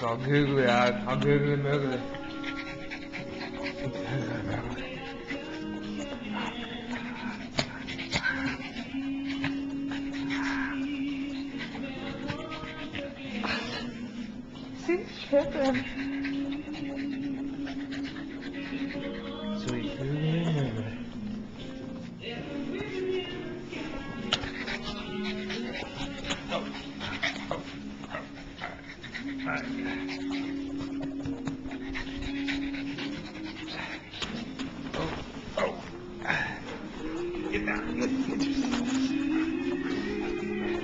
搞哥哥呀，搞哥哥那个。She's tripping. Sweet girl. Oh. Oh. All right.